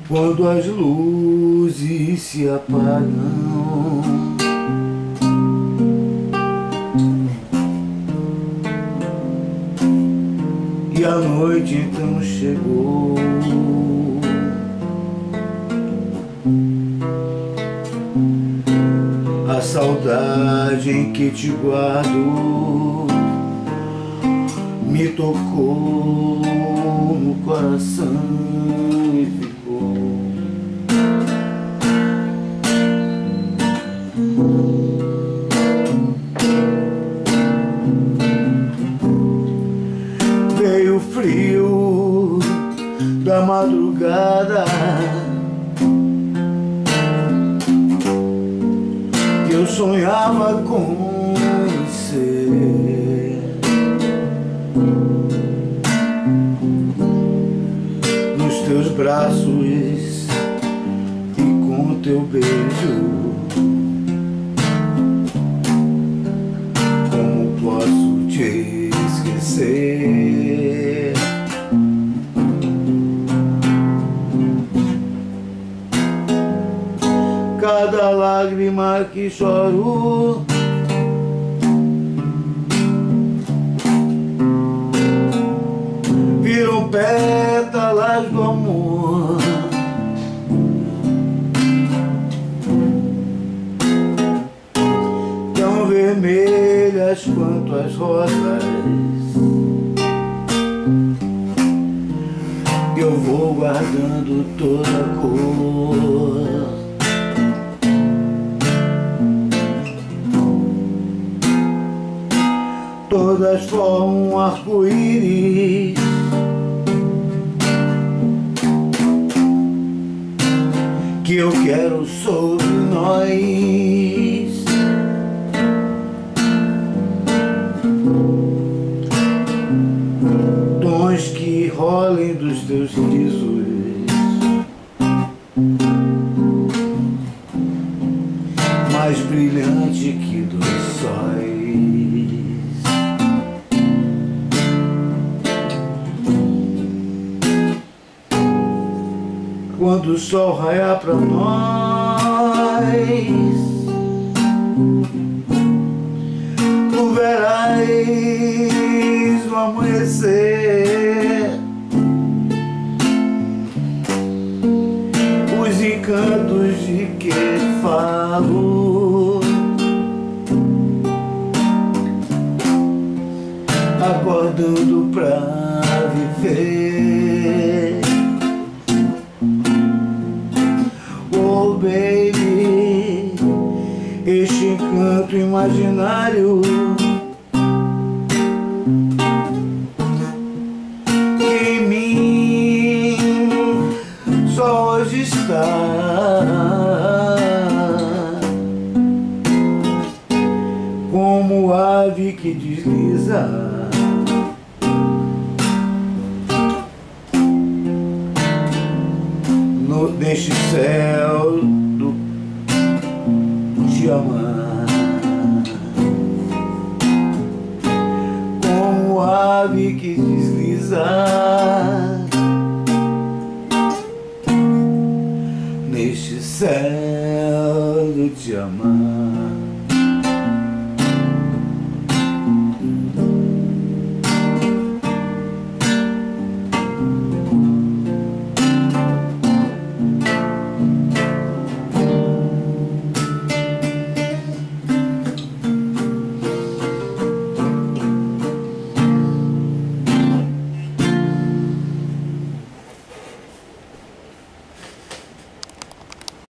Quando as luzes se apagam e a noite então chegou, a saudade em que te guardo me tocou no coração e ficou. Veio o frio da madrugada, eu sonhava com você. Nos teus braços e com teu beijo, como posso te esquecer? Cada lágrima que choro viram pétalas do amor, tão vermelhas quanto as rosas. Eu vou guardando toda a cor. Todas formam um arco-íris que eu quero sobre nós. Tons que rolem dos teus risos, mais brilhante que dois sóis. Quando o sol raiar pra nós, tu verás no amanhecer os encantos de que falo, acordando pra viver. Oh baby, este encanto imaginário que em mim só hoje está, como ave que desliza neste céu do te amar, como ave que desliza neste céu do te amar.